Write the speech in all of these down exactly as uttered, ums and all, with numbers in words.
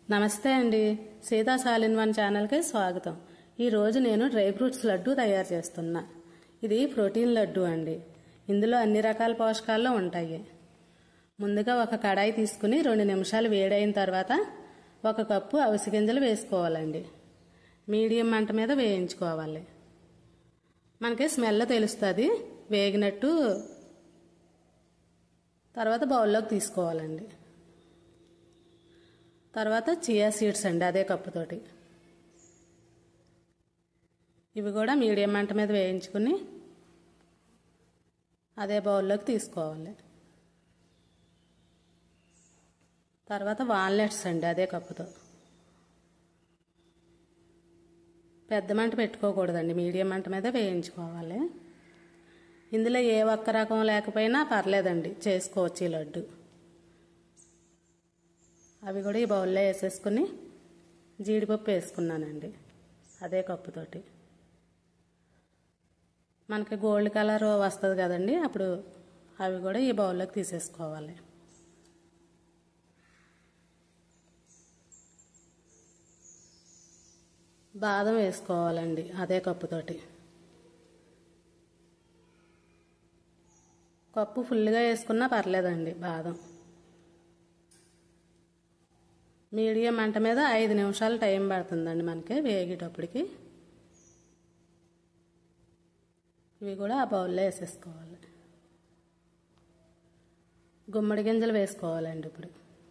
నమస్తే అండి, సీతా సాల్ ఇన్ వన్ ఛానల్కి స్వాగతం. ఈరోజు నేను డ్రై ఫ్రూట్స్ లడ్డు తయారు చేస్తున్నా. ఇది ప్రోటీన్ లడ్డు అండి. ఇందులో అన్ని రకాల పోషకాలు ఉంటాయి. ముందుగా ఒక కడాయి తీసుకుని రెండు నిమిషాలు వేడైన తర్వాత ఒక కప్పు అవిసె గింజలు వేసుకోవాలండి. మీడియం మంట మీద వేయించుకోవాలి. మనకి స్మెల్ తెలుస్తుంది వేగినట్టు. తర్వాత బౌల్లోకి తీసుకోవాలండి. తర్వాత చియా సీడ్స్ అండి, అదే కప్పుతోటి. ఇవి కూడా మీడియం మంట మీద వేయించుకుని అదే బౌల్లోకి తీసుకోవాలి. తర్వాత వాల్నట్స్ అండి, అదే కప్పుతో. పెద్ద మంట పెట్టుకోకూడదండి, మీడియం మంట మీద వేయించుకోవాలి. ఇందులో ఏ ఒక్క రకం లేకపోయినా పర్లేదండి, చేసుకోవచ్చు ఈ లడ్డు. అవి కూడా ఈ బౌల్లో వేసేసుకుని జీడిపప్పు వేసుకున్నానండి, అదే కప్పుతోటి. మనకి గోల్డ్ కలర్ వస్తుంది కదండి, అప్పుడు అవి కూడా ఈ బౌల్లోకి తీసేసుకోవాలి. బాదం వేసుకోవాలండి, అదే కప్పుతోటి. కప్పు ఫుల్గా వేసుకున్నా పర్లేదండి బాదం. మీడియం మంట మీద ఐదు నిమిషాలు టైం పడుతుందండి మనకి వేగేటప్పటికి. ఇవి కూడా ఆ బౌల్లో వేసేసుకోవాలి. గుమ్మడి గింజలు వేసుకోవాలండి ఇప్పుడు.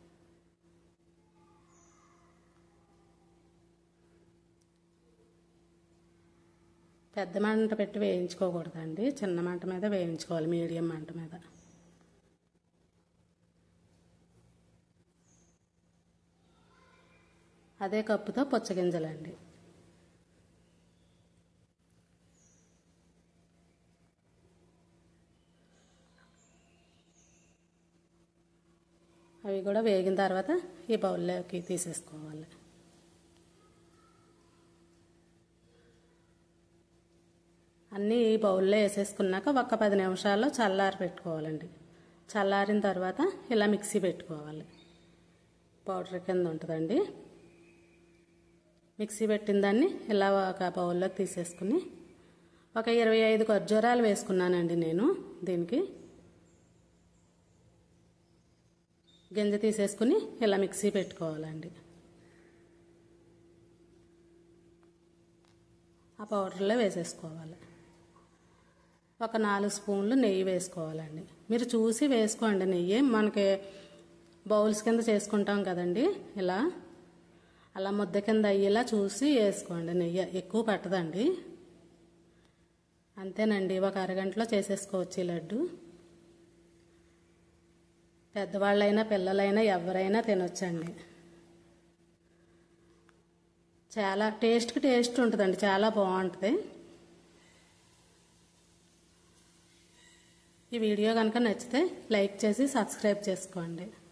పెద్ద మంట పెట్టి వేయించుకోకూడదండి, చిన్న మంట మీద వేయించుకోవాలి, మీడియం మంట మీద. అదే కప్పుతో పుచ్చగింజలండి. అవి కూడా వేగిన తర్వాత ఈ బౌల్లోకి తీసేసుకోవాలి. అన్నీ ఈ బౌల్లో వేసేసుకున్నాక ఒక పది నిమిషాల్లో చల్లారి పెట్టుకోవాలండి. చల్లారిన తర్వాత ఇలా మిక్సీ పెట్టుకోవాలి. పౌడర్ కింద ఉంటుందండి. మిక్సీ పెట్టిన దాన్ని ఇలా ఒక బౌల్లోకి తీసేసుకుని ఒక ఇరవై ఐదు ఖర్జూరాలు వేసుకున్నానండి నేను. దీనికి గింజ తీసేసుకుని ఇలా మిక్సీ పెట్టుకోవాలండి. ఆ పౌడర్లో వేసేసుకోవాలి. ఒక నాలుగు స్పూన్లు నెయ్యి వేసుకోవాలండి. మీరు చూసి వేసుకోండి నెయ్యి. మనకి బౌల్స్ కింద చేసుకుంటాం కదండి, ఇలా అలా ముద్ద కింద అయ్యేలా చూసి వేసుకోండి. నెయ్యి ఎక్కువ పట్టదండి. అంతేనండి, ఒక అరగంటలో చేసేసుకోవచ్చు ఈ లడ్డు. పెద్దవాళ్ళైనా పిల్లలైనా ఎవరైనా తినొచ్చండి. చాలా టేస్ట్కి టేస్ట్ ఉంటుందండి, చాలా బాగుంటుంది. ఈ వీడియో కనుక నచ్చితే లైక్ చేసి సబ్స్క్రైబ్ చేసుకోండి.